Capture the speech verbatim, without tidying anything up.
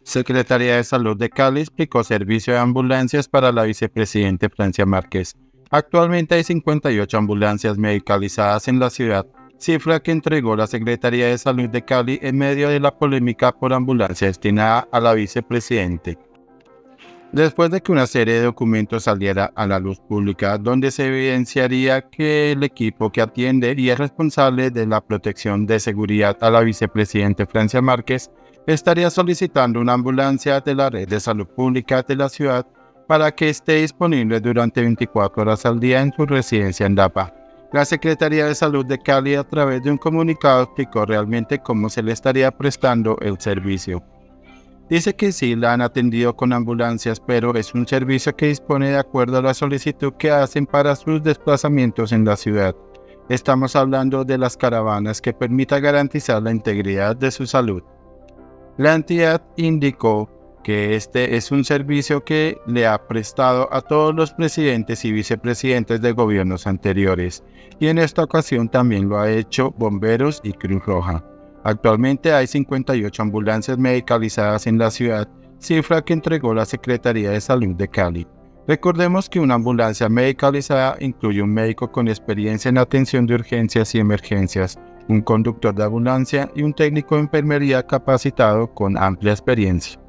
Secretaría de Salud de Cali explicó servicio de ambulancias para la vicepresidente Francia Márquez. Actualmente hay cincuenta y ocho ambulancias medicalizadas en la ciudad, cifra que entregó la Secretaría de Salud de Cali en medio de la polémica por ambulancia destinada a la vicepresidente. Después de que una serie de documentos saliera a la luz pública donde se evidenciaría que el equipo que atiende y es responsable de la protección de seguridad a la vicepresidente Francia Márquez estaría solicitando una ambulancia de la red de salud pública de la ciudad para que esté disponible durante veinticuatro horas al día en su residencia en Dapa. La Secretaría de Salud de Cali, a través de un comunicado, explicó realmente cómo se le estaría prestando el servicio. Dice que sí la han atendido con ambulancias, pero es un servicio que dispone de acuerdo a la solicitud que hacen para sus desplazamientos en la ciudad. Estamos hablando de las caravanas que permita garantizar la integridad de su salud. La entidad indicó que este es un servicio que le ha prestado a todos los presidentes y vicepresidentes de gobiernos anteriores, y en esta ocasión también lo ha hecho Bomberos y Cruz Roja. Actualmente hay cincuenta y ocho ambulancias medicalizadas en la ciudad, cifra que entregó la Secretaría de Salud de Cali. Recordemos que una ambulancia medicalizada incluye un médico con experiencia en atención de urgencias y emergencias, un conductor de ambulancia y un técnico de enfermería capacitado con amplia experiencia.